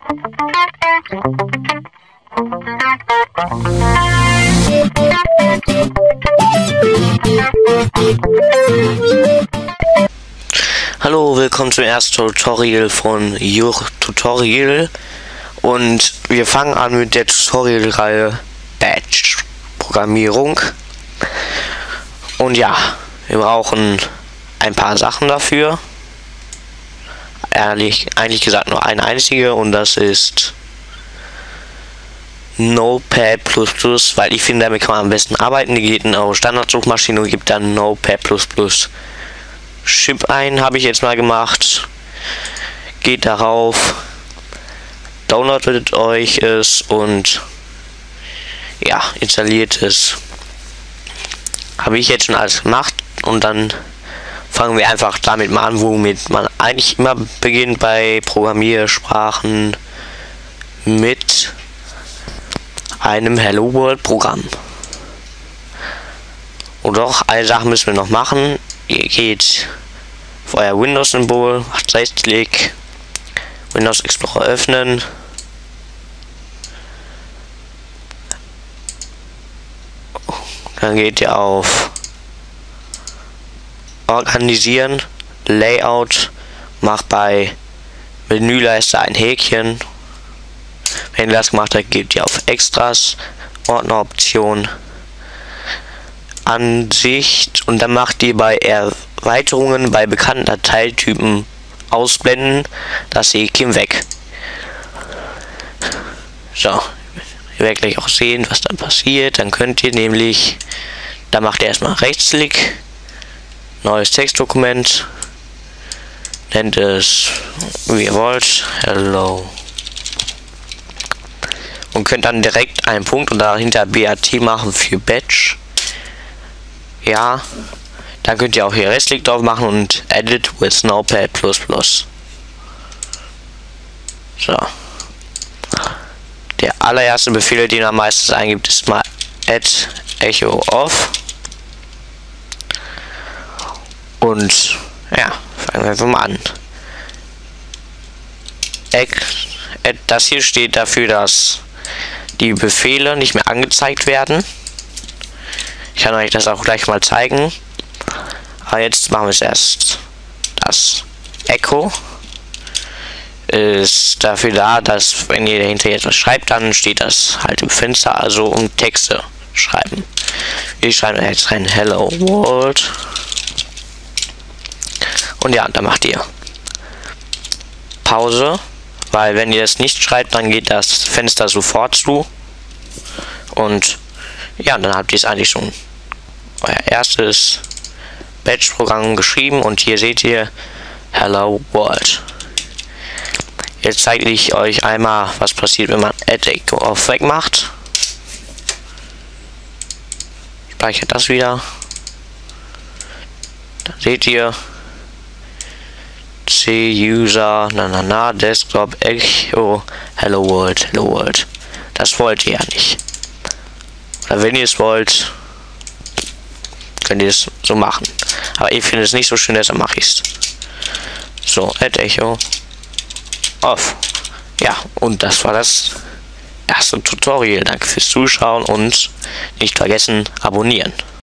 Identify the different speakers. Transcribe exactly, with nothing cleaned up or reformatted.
Speaker 1: Hallo, willkommen zum ersten Tutorial von Your Tutorial und wir fangen an mit der Tutorial-Reihe Bash Programmierung. Und ja, wir brauchen ein paar Sachen dafür. Ehrlich, eigentlich gesagt nur eine einzige, und das ist Notepad plus plus, weil ich finde, damit kann man am besten arbeiten. Die geht in eure Standardsuchmaschine und gibt dann Notepad plus plus. Chip ein, habe ich jetzt mal gemacht. Geht darauf, downloadet euch es und ja, installiert es. Habe ich jetzt schon alles gemacht, und dann fangen wir einfach damit mal an, womit man eigentlich immer beginnt bei Programmiersprachen, mit einem Hello World Programm. Und doch eine Sache müssen wir noch machen. Ihr geht auf euer Windows-Symbol, macht Rechtsklick, Windows Explorer öffnen, dann geht ihr auf Organisieren, Layout, macht bei Menüleiste ein Häkchen. Wenn ihr das gemacht habt, geht ihr auf Extras, Ordneroption, Ansicht, und dann macht ihr bei Erweiterungen bei bekannten Dateitypen ausblenden das Häkchen weg. So, ihr werdet gleich auch sehen, was dann passiert. Dann könnt ihr nämlich, da macht ihr erstmal Rechtsklick, neues Textdokument, nennt es wie ihr wollt, Hello, und könnt dann direkt einen Punkt und dahinter B A T machen für Batch. Ja, dann könnt ihr auch hier Rechtsklick drauf machen und Edit with Notepad plus plus. So. Der allererste Befehl, den man meistens eingibt, ist mal add echo off. Und ja, fangen wir einfach mal an. Das hier steht dafür, dass die Befehle nicht mehr angezeigt werden. Ich kann euch das auch gleich mal zeigen. Aber jetzt machen wir es erst. Das Echo ist dafür da, dass wenn ihr dahinter jetzt was schreibt, dann steht das halt im Fenster, also um Texte schreiben. Wir schreiben jetzt rein Hello World. Und ja, dann macht ihr Pause, weil wenn ihr das nicht schreibt, dann geht das Fenster sofort zu. Und ja, dann habt ihr es eigentlich schon euer erstes Batch-Programm geschrieben, und hier seht ihr Hello World. Jetzt zeige ich euch einmal, was passiert, wenn man Add Echo Off wegmacht. Speichert das wieder. Dann seht ihr C-User, na na na, Desktop, Echo, Hello World, Hello World. Das wollt ihr ja nicht. Oder wenn ihr es wollt, könnt ihr es so machen. Aber ich finde es nicht so schön, deshalb mache ich es. So, Add Echo Off. Ja, und das war das erste Tutorial. Danke fürs Zuschauen und nicht vergessen, abonnieren.